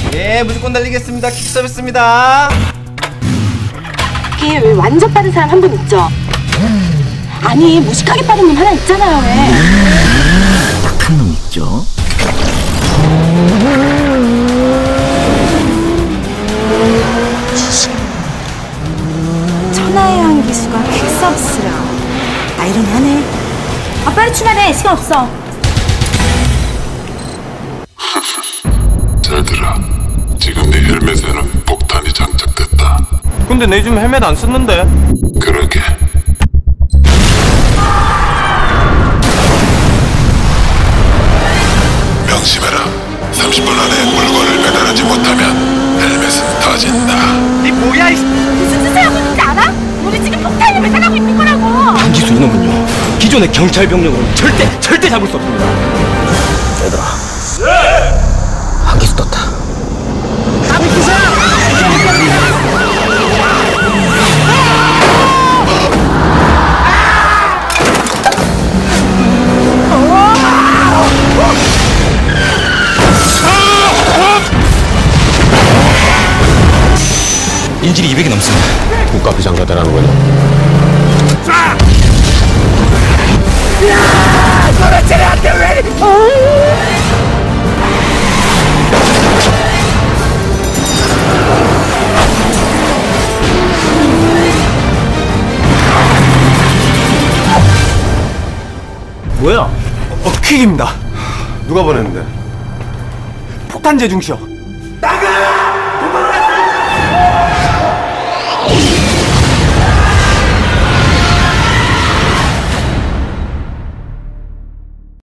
예, 무조건 달리겠습니다. 킥 서비스입니다. 이게 왜 완전 빠른 사람 한 분 있죠? 아니, 무식하게 빠른 놈 하나 있잖아요, 왜? 딱 한 놈 있죠? 천하의 한 기수가 퀵서비스라. 아이러니하네. 아, 빨리 출발해. 시간 없어. 잘 들어. 지금 네 헬멧에는 폭탄이 장착됐다. 근데 내 요즘 헬멧 안 썼는데. 그러게. 명심해라. 30분 안에 물건을 배달하지 못하면 헬멧은 터진다. 니 뭐야 이 무슨 짓을 하고 있는지 알아? 우리 지금 폭탄을 배달하고 있는 거라고. 한기수 이놈은요, 기존의 경찰 병력으로는 절대 잡을 수 없습니다. 얘들아, 한기수 떴다. 인질이 200이 넘습니다. 국가 비상사태라는 거죠. 도대체한테 왜? 뭐야? 킥입니다. 누가 보냈는데? 폭탄 제중시요.